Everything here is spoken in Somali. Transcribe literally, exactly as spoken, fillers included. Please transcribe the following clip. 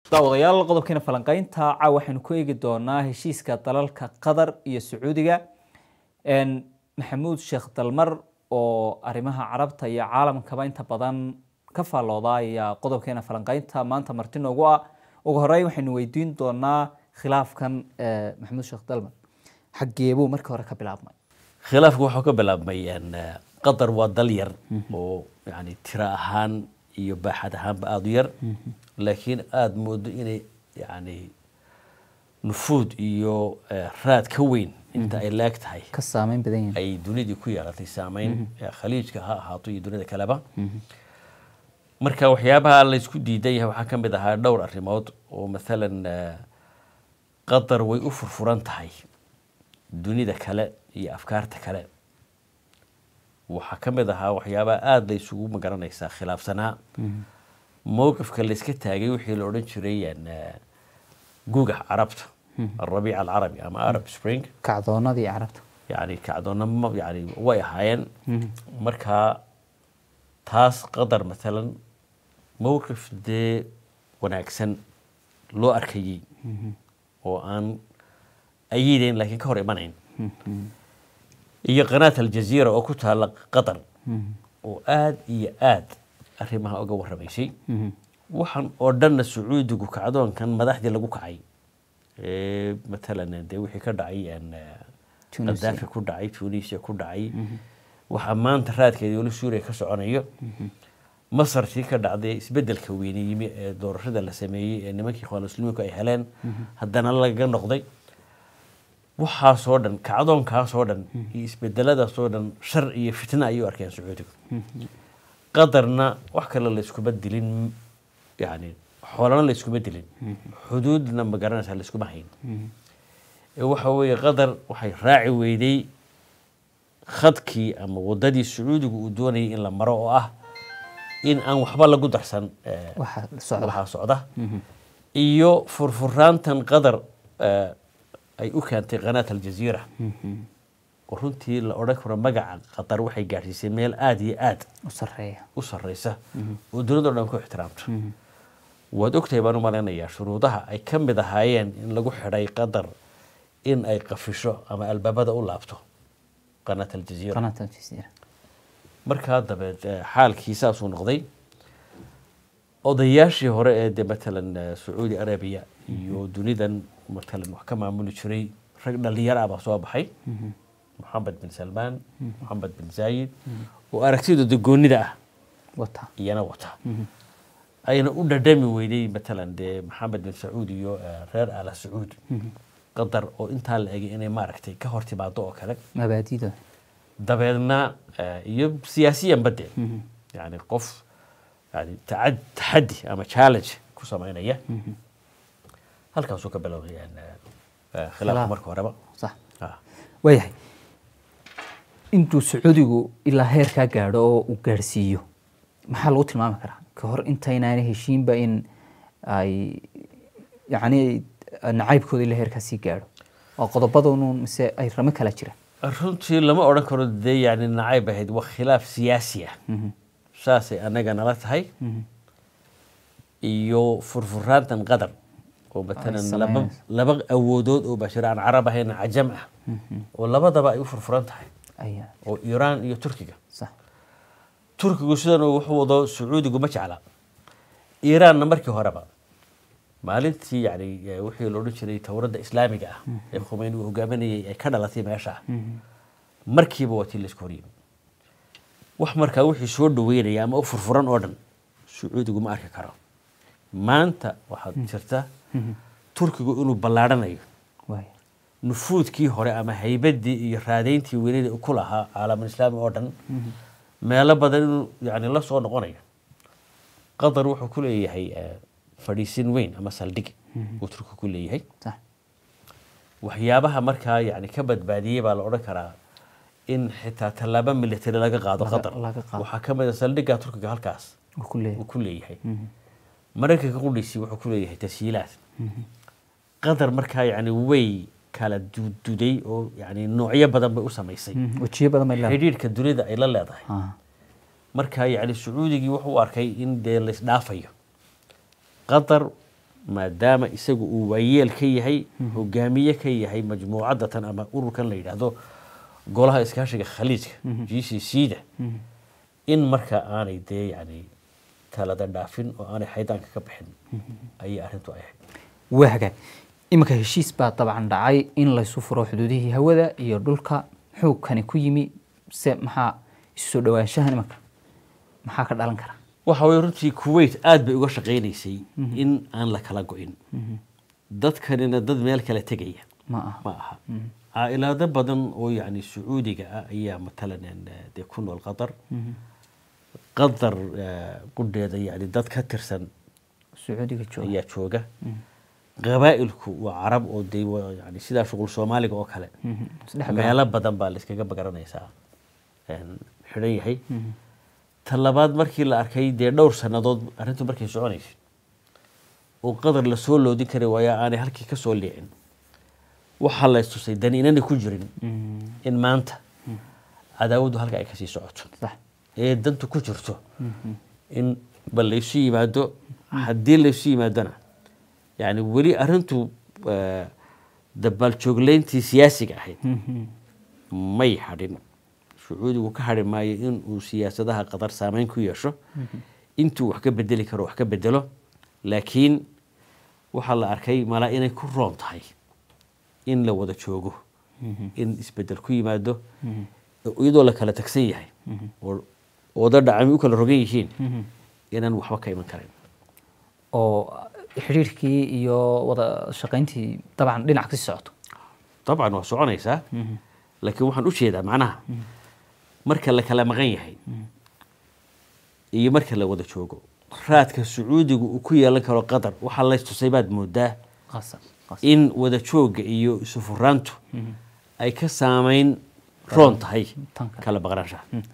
daawadayaal qodobkeena falanqaynta caawa waxaynu ku eegi doonaa heshiiska dalalka Qatar iyo Sacuudiga een Maxamuud Sheekh Dalmar oo arrimaha carabta iyo caalamka inta badan ka faalooda ayaa qodobkeena falanqaynta maanta marti noogu ah ugu horeyn waxaynu weydiin doonaa khilaafkan Maxamuud Sheekh Dalmar xageebuu markii hore ka bilaabmay khilaafku wuxuu ka bilaabmay in Qatar waa dal yar oo yani tira ahaan iyo baaxad ahaan aad u yar laakiin aad moodo inay yani nufuud iyo raad ka weyn inta ay laagtahay ka saameyn badan yahay ay dunida ku yeelatay saameyn khaliijka ha ahaato iyo dunida kaleba marka waxyaabaha la isku diiday waxa ka mid ahaa dhowr arrimood oo midalan Qatar way u furfuran tahay dunida kale iyo afkaarta kale waxa ka mid ahaa waxyaabaha aad la isugu magaranaysa khilaafsanaa موقف اللي سكت هاجي وحي الأورنجري أن جوجح عربته الربيع العربي أما عرب سبرينج كعدونا دي عربته يعني كعدونا يعني ويا حيان مركها تاس قدر مثلا موقف ده ونعكسن لو أركيجي وأن أيدين لكن كهر إيمانين هي قناة الجزيرة وكتها قطر وآد هي آد arrimaha uga warramayay waxaan oo dhan Sacuudigu kacdoon kan madaxdii lagu kacay ee matalan de wixii ka dhacay aan Qadaafi ku dhacay Tunisia ku dhacay waxa maanta raadkeedii wali Suuriya ka soconayo Masar tii ka dhacday isbedelka weyn yimi ee doorashada la sameeyay ee nimankii Khaliijka ay heleen haddana laga noqday waxa soo dhan kacdoonkaas oo dhan isbedelada soo dhan shar iyo fitna ayuu arkeen Sacuudigu قدرنا وحكلا اللي سكوبات دلين يعني حولنا اللي سكوبات دلين حدودنا مقارنة اللي سكوبهين وحوي قدر وحي راعي ويدي خدكي أما ودادي السعودي ودوني إن لما رأوه إن أن وحبال لقود أحسن وحا صعدة إيو فرفران تنقدر أي أكانت قناة الجزيرة ورنتي الأوراق مجا قطر وحي جارسي ميل آدي آد وصرية وصريسة ودرنا نمكو احترامت ودكتي بانو مالنا يا شروطها أي كم بدهاين إن لقو حراي قدر إن أي قفشو أما الباب هذا أول لابتو قناة الجزيرة قناة الجزيرة مرك هذا بد حال كيساس ونقضي قضياشي هراء دي مثلا سعودي عربية يودونيدا مثلا محكمة مونيتري رجنا اللي يرى بصواب حي محمد بن سلمان محمد بن زايد وأركتيدو دقوني ده وطا يانا وطا أينا أودا دامي ويدي مثلا دي محمد بن سعودي يو رير على سعود قدر أو انتها لأجي إني ما ركتي كهورتي بعضو أكلك مبادئ ده دبيرنا يب سياسيا بدي يعني قف يعني تعد تحدي أما تشالنج كوسامينا إياه هل كان سوكا بلوغي يعني خلاف مركو ربا صح آه. وياهي intuu Sacuudigu ilaa heer ka gaadho oo uu gaarsiiyo maxaa lagu tilmaami karaa ka hor intaynaan heshiinba in ay yaani nacaybkooda ilaa heer ka sii gaadho oo qodobadoodu mise ay rama kala jiraan runtii lama oran karo de yaani nacayb ahayd waa khilaaf siyaasi ah saasi anaga nala tahay iyo furfuraantan qadar oo batanan laba laba awoodood oo bashiraan carab ahayn ajam ah oo labadaba ay u furfuran tahay أيه. أو إيران iyo Turkiga صح Turkigu sidoo wuxuu wado Sacuudigu ma jecla Iran markii horeba maalintii yaani wixii loo dhiray tawrada islaamiga ah ee Khomeini uu hogaaminayay ay ka dhalatay meesha markiiba watii la isku horiyay wax markaa wixii soo dhaweynaya ama u furfuran oo dhan Sacuudigu ma arki karo maanta waxa jirta Turkigu inuu ballaaranayo way nufuudkii hore ama haybadii iyo raadeyntii weynida ku lahaa caalamka islaamiga oo dhan meelo badan yaani la soo noqonayo Qatar wuxuu ku leeyahay fadhiisin weyn ama saldhig uu Turkigu ku leeyahay صح waxyaabaha markaa yaani ka badbaadiyay baa la oran karaa in xitaa talaaba military laga qaado Qatar waxa ka mid ah saldhigga Turkiga halkaas uu ku leeyahay maraykanka qudhiisi wuxuu ku leeyahay tashiilaad Qatar markaa yaani way kala duuday oo yaani noocyo badan bay u sameysay wajiyo badan ay leedahay xiriirka dunida ay la leedahay marka yaani Sacuudigii wuxuu arkay in de la isdhaafayo Qatar maadaama isagu uu waayeel ka yahay hogaamiye ka yahay majmuucadatan ama ururkan la yidhaahdo golaha iskaashiga khaliijka g c c da in marka aanay dee yani talada dhaafin oo aanay xaydaanka ka bixin ayay arrintu ay ahayd. waa hagaag iminka heshiis baa dabcan dhacay in laysu furo xuduudihii hawada iyo dhulka xoogkani ku yimi se maxaa isu soo dhawaanshahan iminka maxaa ka dhalan kara? waxa way runtii Kuwait aad bay uga shaqeynaysay in aan la kala go'in dadkanina dad meel kala tegaya ma aha ma aha عائلات بدن أو يعني سعودي أيام مثلا دي كونوا القطر قدر قد يعني دات كترسن سعودي كتشوجا هي تشوجا قبائلك وعرب أو دي يعني سيدا شغل سومالي أو كله ما يلا بدن بالس كجا بقرنا يسا يعني حريه هي طلبات مركي الأركي دي دور سنة ضد أنتم مركي سعونيش وقدر لسول لو دي كروايا أنا هلكي كسول لين waxaa la istusay dan inaan ku jirin in maanta cadaawadu halka ay ka sii socoto ee dantu ku jirto in bal ay sii yimaado hadii la sii yimaadana yani wali arintu dabal joogleyntii siyaasiga ahayd may hadin Sacuudigu ka hadhin maayo in uu siyaasadaha Qatar saameyn ku yeesho intuu wax ka bedeli karo wax ka bedelo laakiin waxa la arkay mala inay ku roon tahay in la wada joogo in isbedel ku yimaado iyadoo la kala tagsan yahay oo wada dhacay u kala rogan yihiin inaan waxba ka iman karin oo xiriirkii iyo wada shaqayntii dabcan dhinac ka socoto طبعا waa soconaysa laakiin waxaan u jeedaa macnaha marka la kala maqan yahay iyo marka la wada joogo raadka Sacuudigu uu ku yeelan karo Qatar waxa la istusay baad moodaa qasab in wada jooga iyo isu furaantu ay ka saameyn roon tahay kala baqrasha